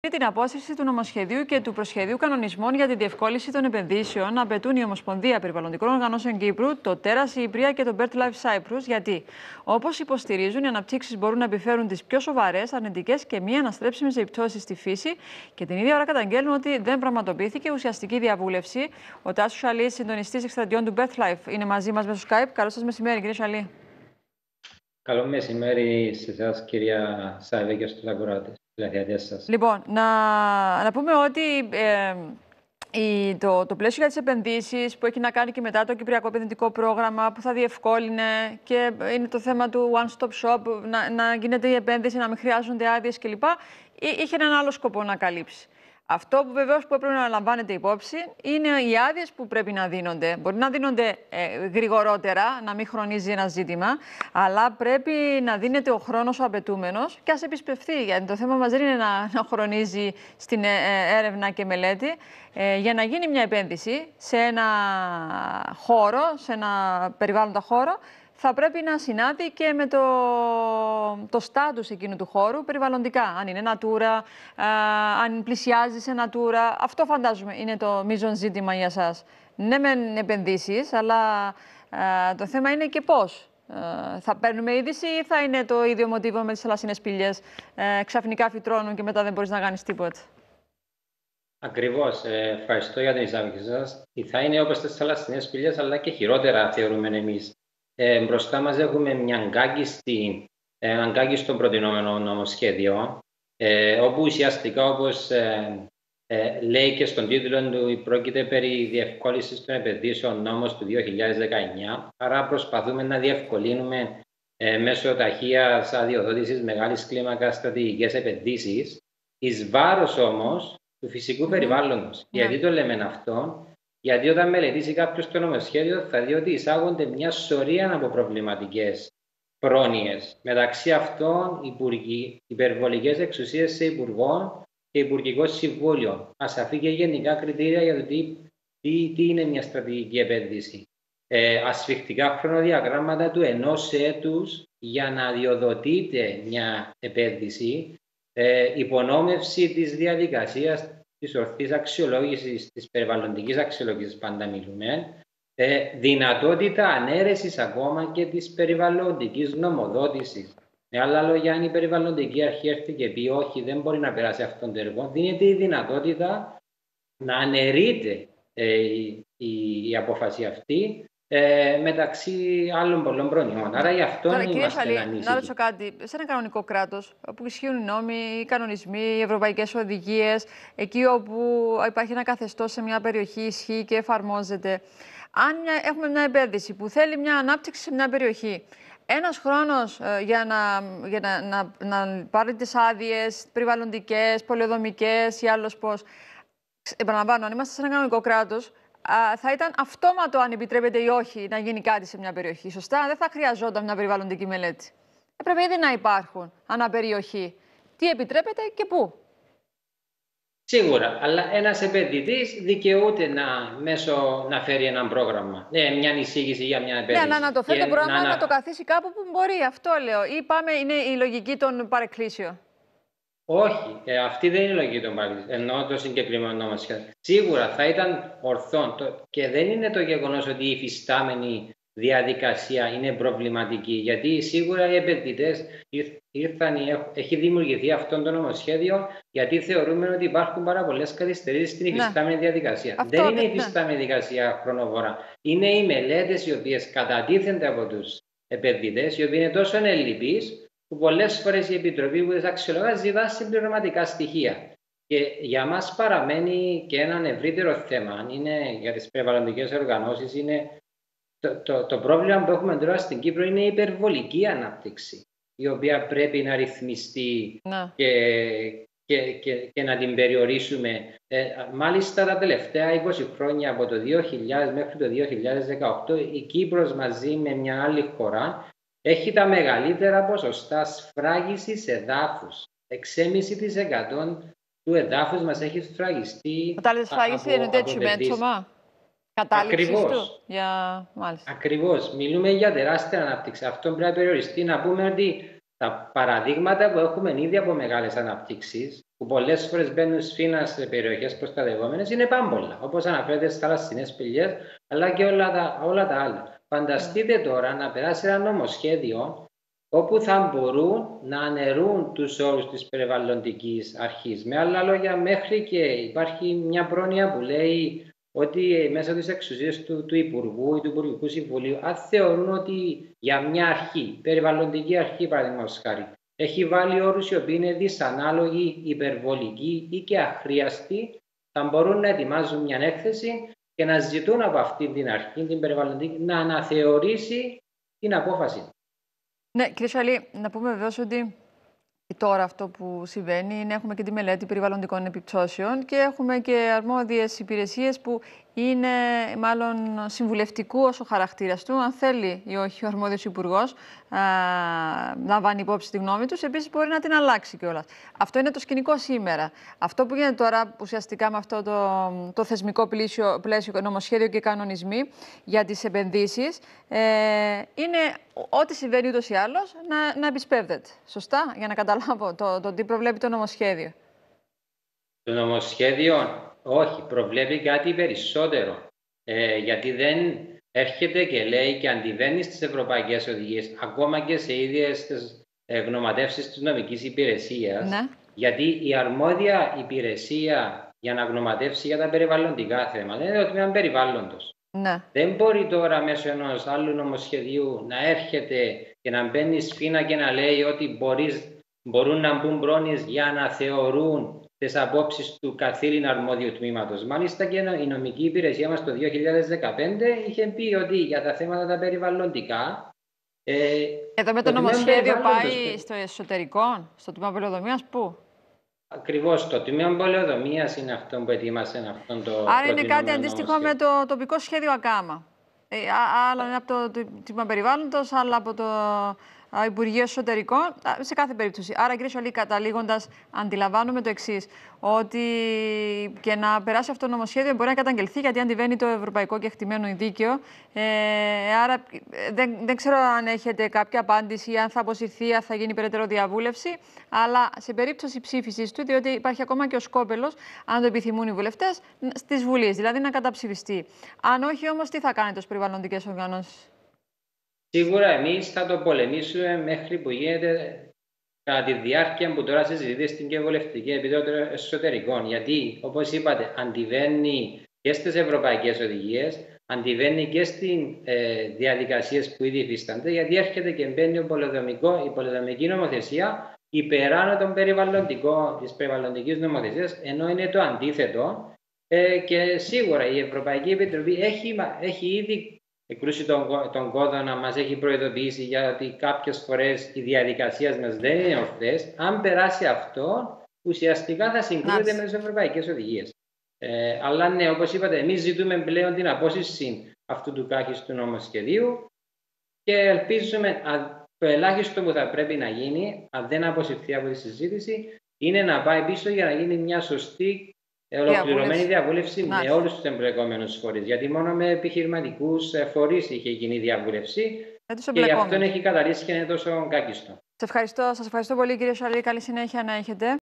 Την απόσυρση του νομοσχεδίου και του προσχεδίου κανονισμών για τη διευκόλυνση των επενδύσεων απαιτούν η Ομοσπονδία Περιβαλλοντικών Οργανώσεων Κύπρου, το Τέρας, η Iprea και το BirdLife Cyprus, γιατί, όπως υποστηρίζουν, οι αναπτύξεις μπορούν να επιφέρουν τις πιο σοβαρές, αρνητικές και μη αναστρέψιμες επιπτώσεις στη φύση και την ίδια ώρα καταγγέλνουν ότι δεν πραγματοποιήθηκε ουσιαστική διαβούλευση. Ο Τάσος Σαλής, συντονιστής εκστρατιών του BirdLife, είναι μαζί μας μέσω Skype. Καλό σας μεσημέρι, κύριε Σαλή. Καλό μεσημέρι σε εσάς, κυρία Σάιβε, και στους ακροατές. Λοιπόν, να πούμε ότι το πλαίσιο για τις επενδύσεις που έχει να κάνει και μετά το Κυπριακό Επενδυτικό Πρόγραμμα που θα διευκόλυνε και είναι το θέμα του one-stop shop, να γίνεται η επένδυση, να μην χρειάζονται άδειες κλπ. Είχε έναν άλλο σκοπό να καλύψει. Αυτό που βεβαίως που έπρεπε να λαμβάνεται υπόψη είναι οι άδειες που πρέπει να δίνονται. Μπορεί να δίνονται γρηγορότερα, να μην χρονίζει ένα ζήτημα, αλλά πρέπει να δίνεται ο χρόνος ο απαιτούμενος και ας επισπευθεί. Γιατί το θέμα μας δεν είναι να χρονίζει στην έρευνα και μελέτη. Για να γίνει μια επένδυση σε ένα χώρο, σε ένα περιβάλλοντα χώρο, θα πρέπει να συνάδει και με το στάτους εκείνου του χώρου περιβαλλοντικά. Αν είναι Natura, αν πλησιάζει σε Natura. Αυτό φαντάζομαι είναι το μείζον ζήτημα για σας. Ναι μεν επενδύσεις, αλλά το θέμα είναι και πώς. Θα παίρνουμε είδηση ή θα είναι το ίδιο μοτίβο με τις θαλασσινές σπηλιές. Ξαφνικά φυτρώνουν και μετά δεν μπορείς να κάνεις τίποτα. Ακριβώς. Ευχαριστώ για την εισαγωγή σας. Θα είναι όπως τις θαλασσινές σπηλιές, αλλά και χειρότερα θεωρούμε εμείς. Μπροστά μας έχουμε μια αγκάγιστο προτινόμενο νομοσχέδιο, όπου ουσιαστικά, όπως λέει και στον τίτλο του, πρόκειται περί διευκόλυνσης των επενδύσεων, νόμος του 2019. Άρα προσπαθούμε να διευκολύνουμε μέσω ταχείας αδειοδότησης μεγάλης κλίμακας στρατηγικές επενδύσεις, εις βάρος όμως του φυσικού περιβάλλοντος. Γιατί το λέμε αυτό? Γιατί όταν μελετήσει κάποιος το νομοσχέδιο θα δει ότι εισάγονται μια σωρία από προβληματικές πρόνοιες. Μεταξύ αυτών, υπερβολικές εξουσίες σε υπουργών και υπουργικό συμβούλιο. Ασαφή και γενικά κριτήρια για το τι είναι μια στρατηγική επένδυση. Ασφιχτικά χρονοδιαγράμματα του 1 έτους για να αδειοδοτείται μια επένδυση. Υπονόμευση της διαδικασίας της ορθής αξιολόγησης, της περιβαλλοντικής αξιολόγησης, πάντα μιλούμε, δυνατότητα ανέρεσης ακόμα και της περιβαλλοντικής νομοδότησης. Με άλλα λόγια, αν η περιβαλλοντική αρχή έρθει και πει όχι, δεν μπορεί να περάσει αυτόν τον έργο, δίνεται η δυνατότητα να αναιρείται η απόφαση αυτή, μεταξύ άλλων πολλών προνοιών. Άρα γι' αυτό είμαστε ανήσυχοι. Να ρωτήσω κάτι. Σε ένα κανονικό κράτος, όπου ισχύουν οι νόμοι, οι κανονισμοί, οι ευρωπαϊκές οδηγίες, εκεί όπου υπάρχει ένα καθεστώς σε μια περιοχή, ισχύει και εφαρμόζεται. Αν έχουμε μια επένδυση που θέλει μια ανάπτυξη σε μια περιοχή, ένας χρόνος για να πάρει τις άδειες περιβαλλοντικές, πολεοδομικές ή άλλος πώς. Επαναλαμβάνω, αν είμαστε σε ένα κανονικό κράτος, θα ήταν αυτόματο αν επιτρέπεται ή όχι να γίνει κάτι σε μια περιοχή. Σωστά, δεν θα χρειαζόταν μια περιβαλλοντική μελέτη. Έπρεπε ήδη να υπάρχουν αναπεριοχή. Τι επιτρέπεται και πού. Σίγουρα, αλλά ένας επενδυτής δικαιούται να φέρει ένα πρόγραμμα, μια εισήγηση για μια επένδυση. Ναι, αλλά να το φέρει το πρόγραμμα να το καθίσει κάπου που μπορεί. Αυτό λέω. Ή είναι η λογική των παρεκκλήσεων. Όχι, αυτή δεν είναι η λογική των παρεκκλήσεων. Εννοώ το συγκεκριμένο νομοσχέδιο. Σίγουρα θα ήταν ορθόν και δεν είναι το γεγονός ότι η υφιστάμενη διαδικασία είναι προβληματική. Γιατί σίγουρα οι επενδυτές έχει δημιουργηθεί αυτό το νομοσχέδιο γιατί θεωρούμε ότι υπάρχουν πάρα πολλές καθυστερήσεις στην υφιστάμενη διαδικασία. Δεν είναι η υφιστάμενη διαδικασία χρονοβόρα. Είναι οι μελέτες οι οποίες κατατίθενται από τους επενδυτές, οι οποίοι είναι τόσο ελλειπείς, που πολλές φορές η Επιτροπή που τις αξιολογά ζητά συμπληρωματικά στοιχεία. Και για μας παραμένει και ένα ευρύτερο θέμα. Είναι για τις περιβαλλοντικές οργανώσεις, είναι το πρόβλημα που έχουμε τώρα στην Κύπρο είναι η υπερβολική ανάπτυξη, η οποία πρέπει να ρυθμιστεί και να την περιορίσουμε. Μάλιστα τα τελευταία 20 χρόνια, από το 2000 μέχρι το 2018, η Κύπρος μαζί με μια άλλη χώρα έχει τα μεγαλύτερα ποσοστά σφράγισης εδάφους. 6,5% του εδάφους μας έχει σφραγιστεί. Όταν λέτε σφράγιση, εννοείται τσιμέντομα. Ακριβώς. Μιλούμε για τεράστια ανάπτυξη. Αυτό πρέπει να περιοριστεί. Να πούμε ότι Τα παραδείγματα που έχουμε ήδη από μεγάλες αναπτύξεις, που πολλές φορές μπαίνουν σφήνα σε περιοχές προστατευόμενες, είναι πάμπολα. Όπως αναφέρεται στις θαλασσινές σπηλιές, αλλά και όλα τα άλλα. Φανταστείτε τώρα να περάσει ένα νομοσχέδιο όπου θα μπορούν να αναιρούν τους όρους της περιβαλλοντικής αρχής. Με άλλα λόγια, μέχρι και υπάρχει μια πρόνοια που λέει ότι μέσα στις εξουσίες του Υπουργού ή του Υπουργικού Συμβουλίου, αν θεωρούν ότι για μια αρχή, περιβαλλοντική αρχή παραδείγματος χάρη, έχει βάλει όρους οι οποίοι είναι δυσανάλογοι, υπερβολικοί ή και αχρίαστοι, θα μπορούν να ετοιμάζουν μια έκθεση και να ζητούν από αυτή την αρχή, την περιβαλλοντική, να αναθεωρήσει την απόφαση. Ναι, κύριε Σαλή, να πούμε βεβαίως ότι τώρα αυτό που συμβαίνει είναι έχουμε και τη μελέτη περιβαλλοντικών επιπτώσεων και έχουμε και αρμόδιες υπηρεσίες που είναι μάλλον συμβουλευτικού όσο χαρακτήρας του, αν θέλει ή όχι ο αρμόδιος υπουργός να λαμβάνει υπόψη τη γνώμη τους, επίσης μπορεί να την αλλάξει κιόλας. Αυτό είναι το σκηνικό σήμερα. Αυτό που γίνεται τώρα ουσιαστικά με αυτό το θεσμικό πλαίσιο, νομοσχέδιο και κανονισμοί για τις επενδύσεις είναι ό,τι συμβαίνει ούτως ή άλλως να επισπεύδεται. Σωστά, για να καταλάβω το τι προβλέπει το νομοσχέδιο. Το νομοσχέδιο όχι, προβλέπει κάτι περισσότερο. Γιατί δεν έρχεται και λέει και αντιβαίνει στις ευρωπαϊκές οδηγίες, ακόμα και σε ίδιες τις γνωματεύσεις της νομικής υπηρεσίας. Ναι. Γιατί η αρμόδια υπηρεσία για να γνωματεύσει για τα περιβαλλοντικά θέματα είναι το τμήμα περιβάλλοντος. Ναι. Δεν μπορεί τώρα μέσω ενός άλλου νομοσχεδίου να έρχεται και να μπαίνει σφήνα και να λέει ότι μπορούν να μπουν πρόνοιες για να θεωρούν τις απόψεις του καθήλυνα αρμόδιου τμήματος. Μάλιστα και η νομική υπηρεσία μας το 2015 είχε πει ότι για τα θέματα τα περιβαλλοντικά. Εδώ με το νομοσχέδιο πάει στο εσωτερικό, στο τμήμα πολεοδομίας, πού? Ακριβώς, το τμήμα πολεοδομίας είναι αυτό που ετοίμασε αυτόν το. Άρα είναι κάτι αντίστοιχο με το τοπικό σχέδιο ΑΚΑΜΑ. Άλλο είναι από το τμήμα περιβάλλοντος, άλλο από το Υπουργείο Εσωτερικών, σε κάθε περίπτωση. Άρα, κύριε Σαλή, καταλήγοντας, αντιλαμβάνομαι το εξής, ότι και να περάσει αυτό το νομοσχέδιο μπορεί να καταγγελθεί γιατί αντιβαίνει το ευρωπαϊκό κεκτημένο δίκαιο. Άρα, δεν ξέρω αν έχετε κάποια απάντηση, αν θα αποσυρθεί, αν θα γίνει περαιτέρω διαβούλευση, αλλά σε περίπτωση ψήφισης του, διότι υπάρχει ακόμα και ο σκόπελος, αν το επιθυμούν οι βουλευτές, της Βουλής, δηλαδή να καταψηφιστεί. Αν όχι, όμως, τι θα κάνετε ως περιβαλλοντικές οργανώσεις? Σίγουρα εμείς θα το πολεμήσουμε μέχρι που γίνεται κατά τη διάρκεια που τώρα συζητείται στην Κοινοβουλευτική Επιτροπή Εσωτερικών. Γιατί, όπως είπατε, αντιβαίνει και στις ευρωπαϊκές οδηγίες, αντιβαίνει και στις διαδικασίες που ήδη υφίστανται, γιατί έρχεται και μπαίνει η πολεοδομική νομοθεσία υπεράνω της περιβαλλοντικής νομοθεσίας, ενώ είναι το αντίθετο. Και σίγουρα η Ευρωπαϊκή Επιτροπή έχει ήδη εκρούσει τον κόδωνα, μας έχει προειδοποιήσει γιατί κάποιες φορές οι διαδικασίες μας δεν είναι ορθές. Αν περάσει αυτό, ουσιαστικά θα συγκρίνεται με τις ευρωπαϊκές οδηγίες. Αλλά ναι, όπως είπατε, εμείς ζητούμε πλέον την απόσυρση αυτού του κάχιστου νομοσχεδίου και ελπίζουμε το ελάχιστο που θα πρέπει να γίνει, αν δεν αποσυρθεί από τη συζήτηση, είναι να πάει πίσω για να γίνει μια σωστή ολοκληρωμένη διαβούλευση με όλους τους εμπλεκόμενους φορείς. Γιατί μόνο με επιχειρηματικούς φορείς είχε γίνει διαβούλευση και γι' αυτό έχει καταλήξει και είναι τόσο κάκιστο. Σας ευχαριστώ πολύ, κύριε Σαλή. Καλή συνέχεια να έχετε.